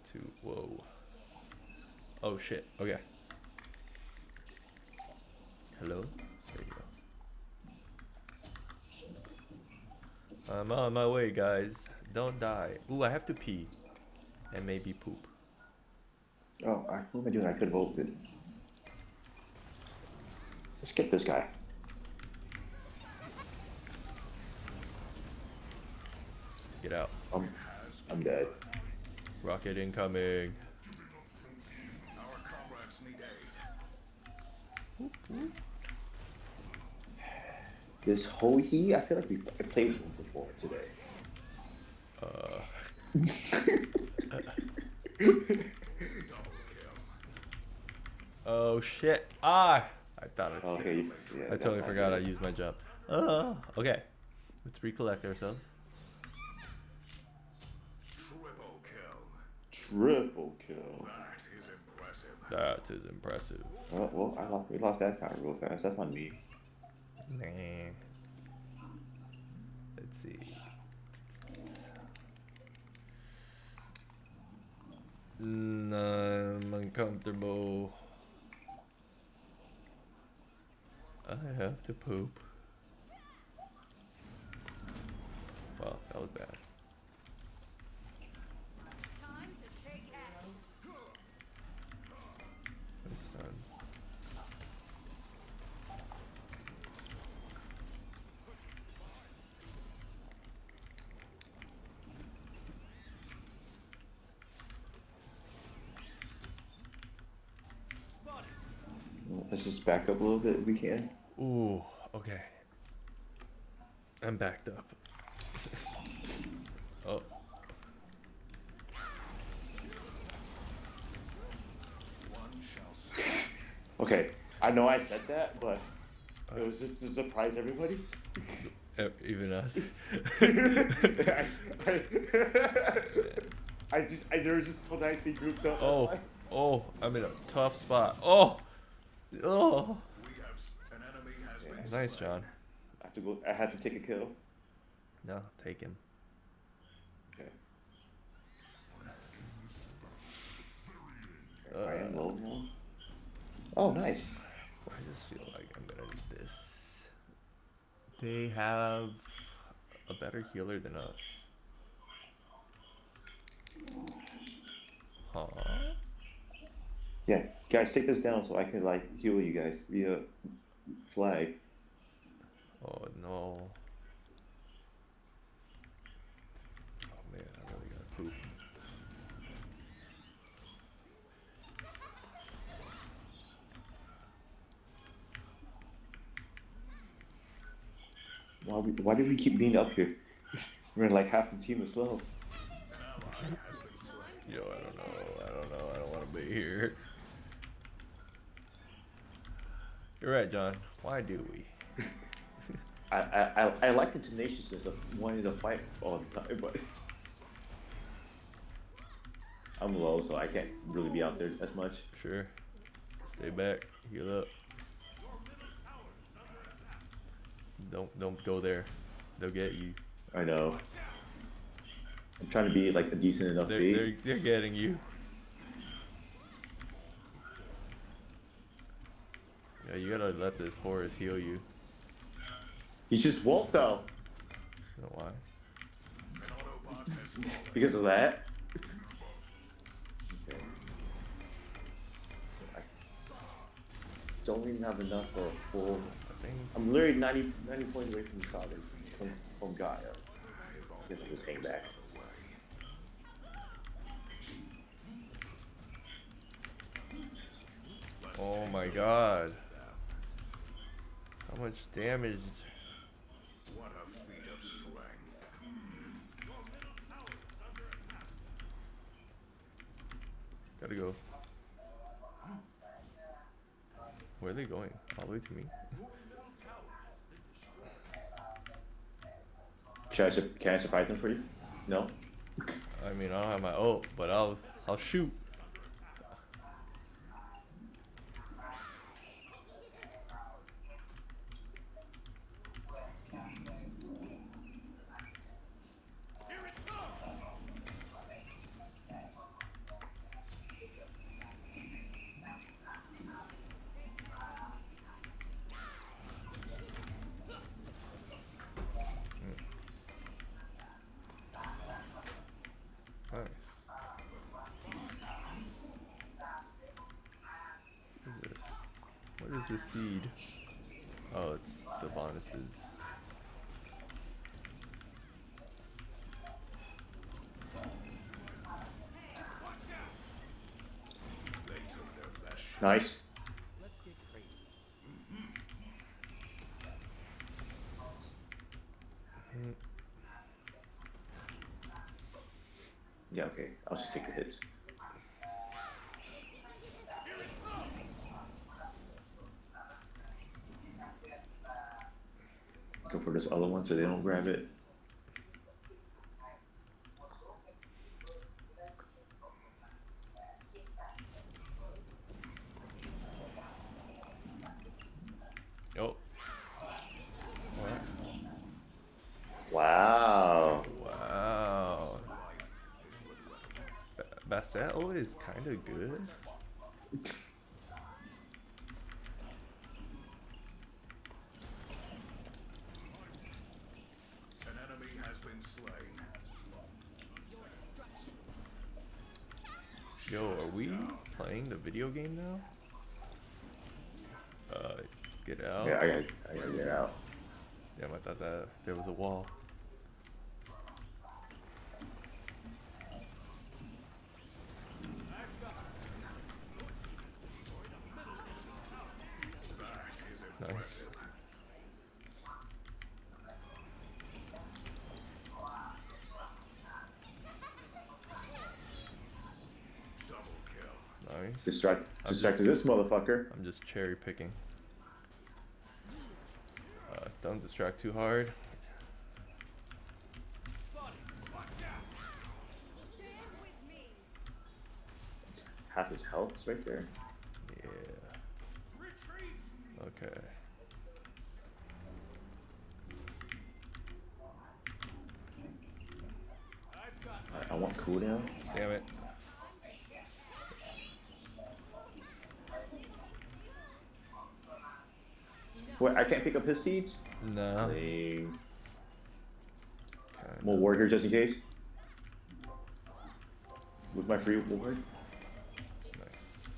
to. Whoa. Oh shit. Okay. Hello? There you go. I'm on my way, guys. Don't die. Ooh, I have to pee. And maybe poop. Oh, what am I doing? I could have voted. Let's get this guy. Get out. I'm dead. Rocket incoming. This Hohi, I feel like I played with him before today. Oh shit. Ah! I thought it's. Okay, yeah, I totally forgot I used my jump. Okay. Let's recollect ourselves. Triple kill. That is impressive. Well, we lost that time real fast. That's on me. Nah. Let's see. I'm uncomfortable. I have to poop. Well, that was bad. My stuns. Let's just back up a little bit if we can. Ooh, okay. I'm backed up. Oh. Okay, I know I said that, but it was just to surprise everybody. Even us. They were just so nicely grouped up. Oh, I'm in a tough spot. Oh. Yeah, nice, John. I had to take a kill. No, take him. Okay. I am low now. Oh, nice. I just feel like I'm gonna need this. They have a better healer than us. Huh? Yeah, guys, take this down so I can like heal you guys via flag. Oh no. Oh man, I really gotta poop. Why did we keep being up here? We're like half the team is slow. Yo, I don't know. I don't want to be here. You're right, John. Why do we? I like the tenaciousness of wanting to fight all the time, but I'm low, so I can't really be out there as much. Sure. Stay back. Heal up. Don't go there. They'll get you. I know. I'm trying to be like a decent enough bait. They're getting you. Yeah, you gotta let this Horus heal you. He just won't though. You know why? Because of that. I don't even have enough for a full. I'm literally 90 points away from Solid from Gaia. I guess I'll just hang back. Oh my god. How much damage? What a feat of strength. Gotta go. Where are they going? All the way to me? Can I surprise them for you? No? I mean, I don't have my ult, but I'll shoot. Nice. What is this? What is this seed? Oh, it's Sylvanas'. Nice. Yeah, okay. I'll just take the hits. Go for this other one so they don't grab it. Oh. Wow. Wow. Bastel is kind of good. An enemy has been slain. Yo, are we playing the video game now? Get out. Yeah, I gotta get out. Damn, I thought that there was a wall. Nice. Nice. Distracted this motherfucker. I'm just cherry picking. Don't distract too hard. Half his health's right there. Yeah. Okay. Alright, I want cooldown. Damn it. Wait, I can't pick up his seeds? No. More ward here just in case. With my free wards. Nice.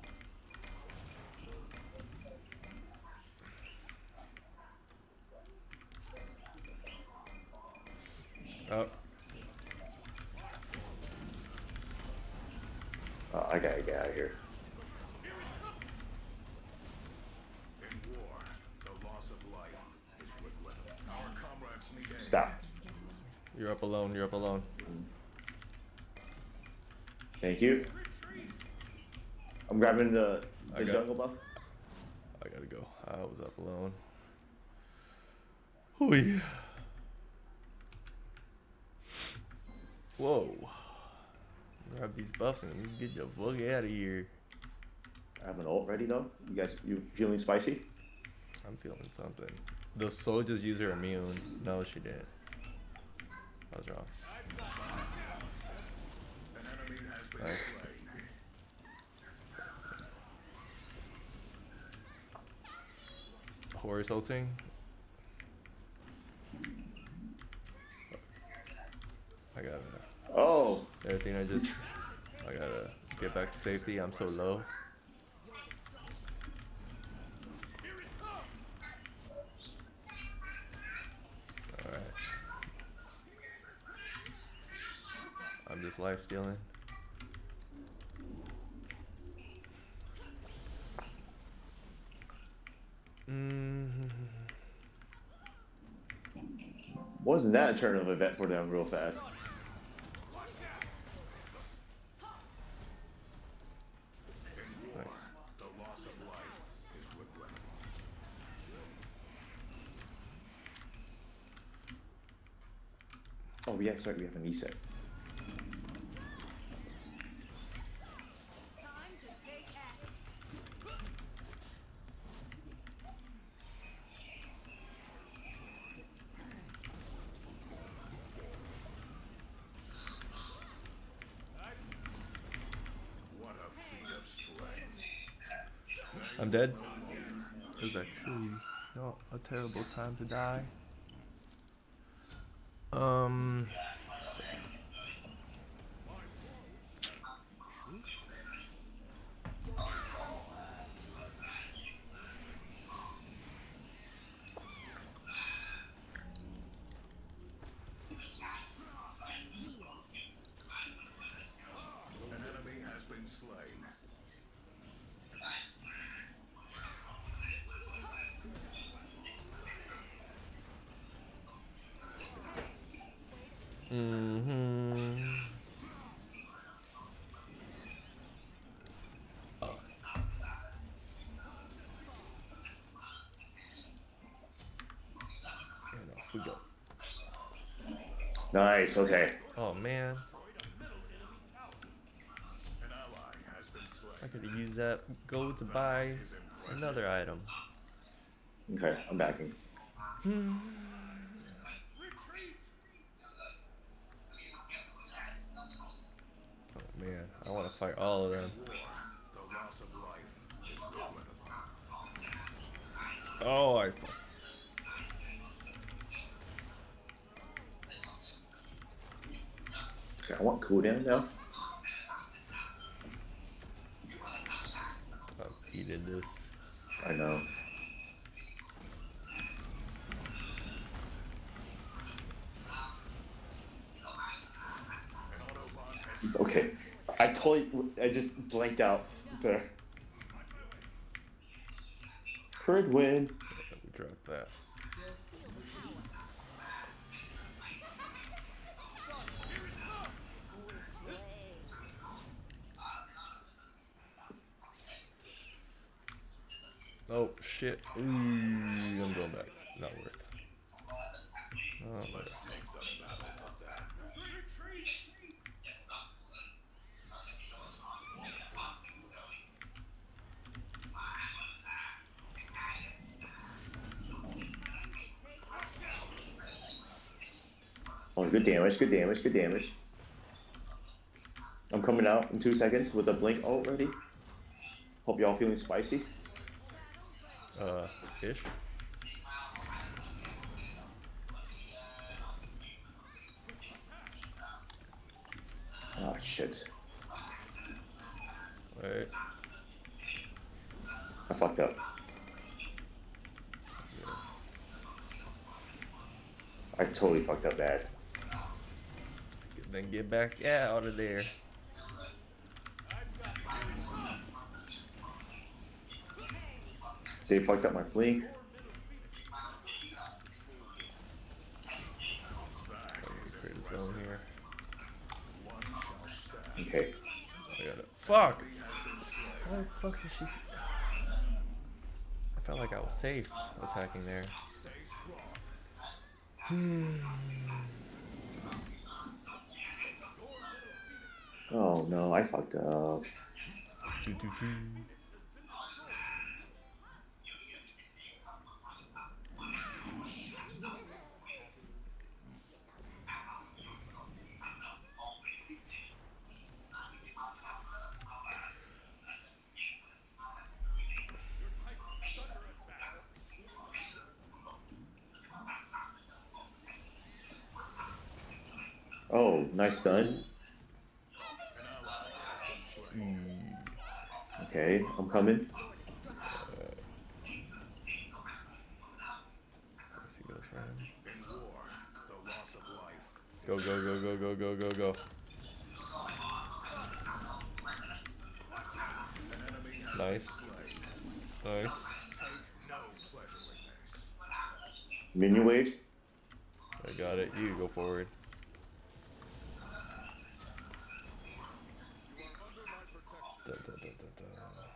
Oh. Oh, I gotta get out of here. In war, the loss of life is regrettable. Our comrades need aid. Stop. You're up alone. You're up alone. Thank you. I'm grabbing the jungle buff. I gotta go. I was up alone. Hooey. Whoa. Grab these buffs and you get your bug out of here. I have an ult ready though. You feeling spicy? I'm feeling something. The soldiers use her immune. No, she didn't. I was wrong. An enemy has been Nice. slain. Horus ulting. I gotta. Oh. Everything I gotta get back to safety. I'm so low. Alright. I'm just life stealing. Wasn't that a turn of event for them real fast? Nice. The loss of life is regrettable. Oh yeah, sorry, we have an E-set. What a feat of strength. I'm dead. It was actually not a terrible time to die. My Nice. Okay. Oh man, An ally has been slain. I could have used that gold to buy another item. Okay. I'm backing. Oh man, I want to fight all of them. The loss of life is regrettable. Oh, Okay, I want cooldown now. I'm eating this. I know. Okay. I just blanked out there. Could win. Let me drop that. Oh shit. Ooh, I'm going back. Not worth it. Oh, man. Oh, good damage, good damage, good damage. I'm coming out in 2 seconds with a blink ult ready. Hope y'all feeling spicy. Ish. Oh, shit. Wait. I fucked up. I totally fucked up bad. Then get back out of there. They fucked up my blink. Create a zone here. Okay. I got it. Fuck! Why the fuck is she? I felt like I was safe attacking there. Oh no, I fucked up. Oh, nice stun. Okay, I'm coming. Let's see what goes for him. Go, go, go, go, go, go, go, go. Nice. Nice. Minion waves. I got it. You go forward. Da, da, da, da, da.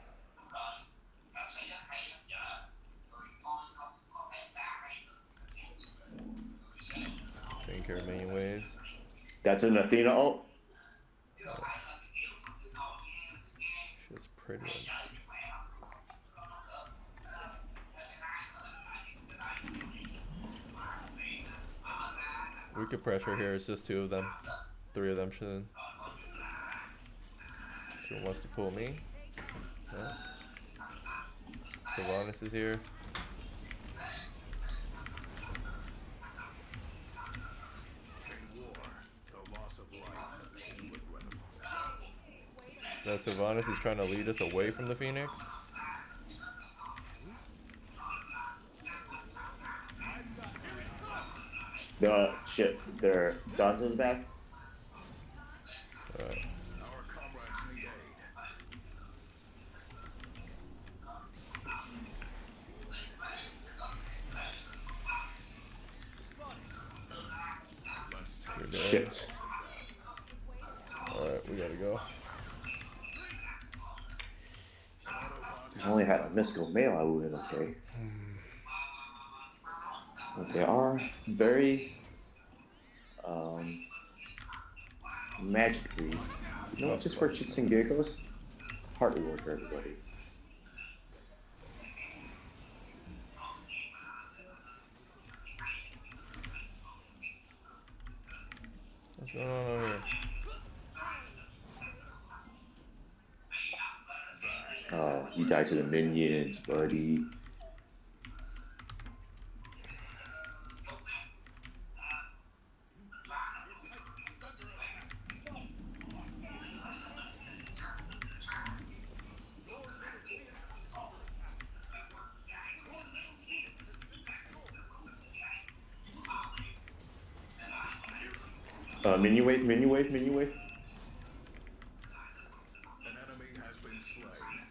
Taking care of minion waves. That's an Athena ult. She's pretty one. We could pressure here. It's just 2 of them. 3 of them should. She wants to pull me. No. Sylvanas is here. Now Sylvanas is trying to lead us away from the Phoenix. Shit, their Danzo's back. Alright. Shit. Alright, we gotta go. I only had a mystical mail, I would have okay. But they are very Magically. You know what? Just for shits and giggles, Heart War for everybody. What's going on over here? Oh, you died to the minions, buddy. Minion wave, minion wave, minion wave. An enemy has been slain.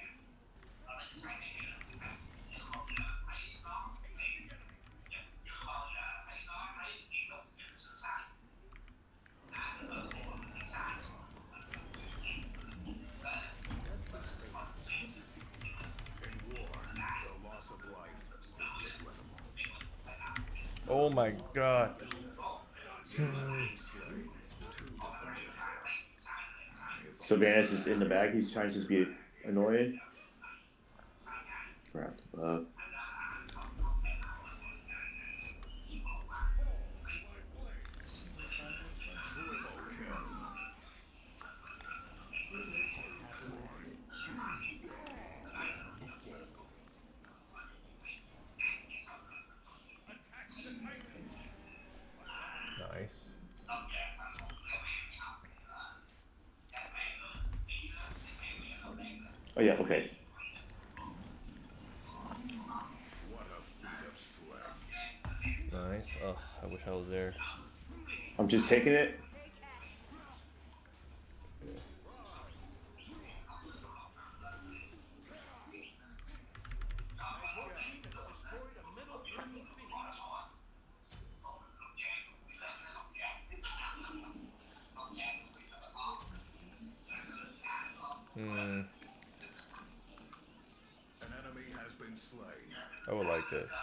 In war, the loss of life is irreparable. Oh my god. Sylvanas is in the back. He's trying to just be annoying. Crap. Nice. Oh yeah, okay. What a feat of strength. Nice. Oh, I wish I was there. I'm just taking it. An enemy has been slain. I would like this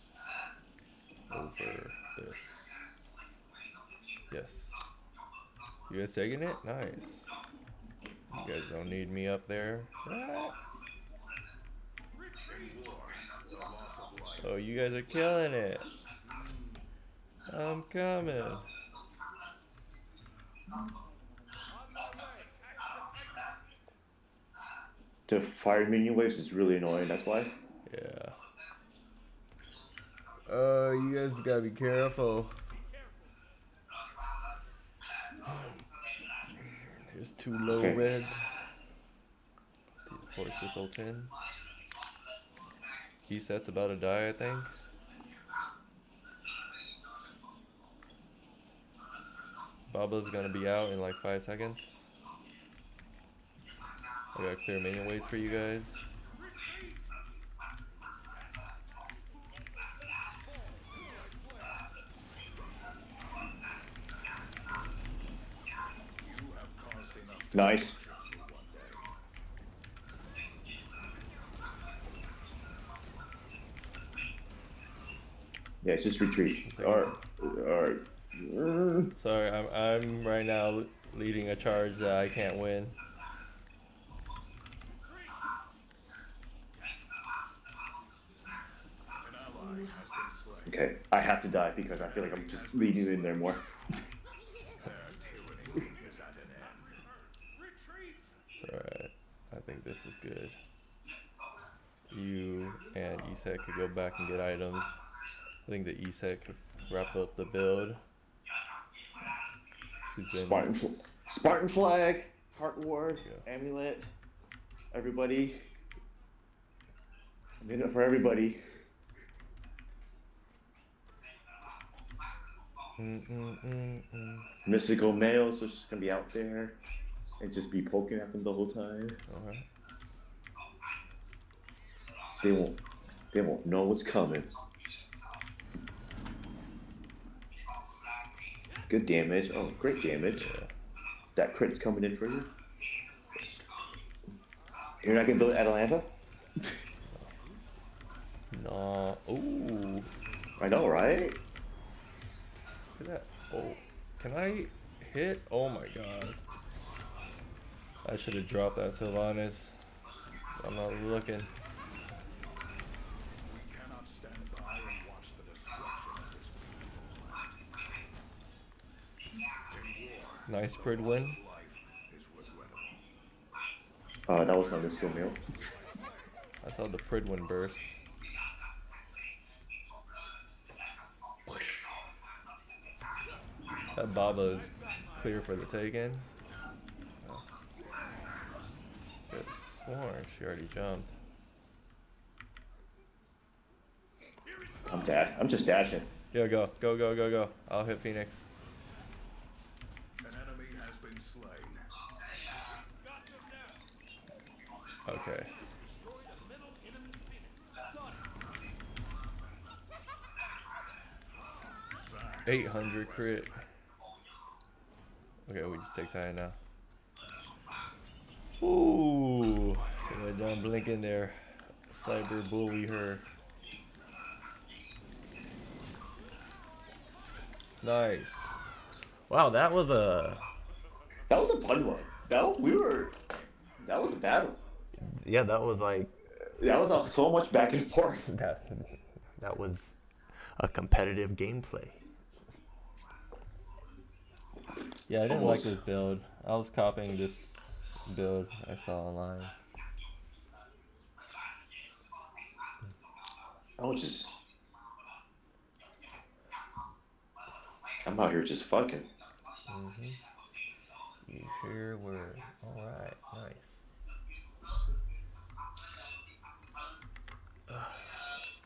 over this. Yes. You guys taking it? Nice. You guys don't need me up there. What? In war, the loss of life. Oh, you guys are killing it. I'm coming. The fire minion waves is really annoying. That's why. Yeah. You guys gotta be careful. There's two low Okay. reds. The horse is ult in. Eset's about to die, I think. Baba's gonna be out in like 5 seconds. I gotta clear minion waves for you guys. Nice. Yeah, it's just retreat. Alright. Sorry, I'm right now leading a charge that I can't win. Okay, I have to die because I feel like I'm just leading in there more. It's alright. I think this was good. You and Iset could go back and get items. I think the Iset could wrap up the build. She's been Spartan flag, Heart War, amulet, everybody. I'm in it for everybody. Mystical males, which is gonna be out there and just be poking at them the whole time. Alright. They won't know what's coming. Good damage. Oh, great damage. Yeah. That crit's coming in for you. You're not gonna build Atalanta? No. Ooh. I know, right? Look at that. Oh. Can I hit? Oh my god. I should have dropped that Sylvanas. I'm not looking. We cannot stand by and watch the destruction of this beautiful land. In war, Nice Pridwin. life is regrettable. That was my mystical meal. I saw the Pridwin burst. That Baba is clear for the taken. Oh. Good sworn she already jumped. I'm just dashing. Yeah, go, go, go, go, go. I'll hit Phoenix. An enemy has been slain. Okay. 800 crit. Okay, we just take time now. Ooh, yeah, don't blink in there. Cyber bully her. Nice. Wow, that was a fun one. That was a battle. yeah, that was like That was so much back and forth. that was a competitive gameplay. Yeah, I didn't like this build. I was copying this build I saw online. I'm out here just fucking. You sure were alright, nice.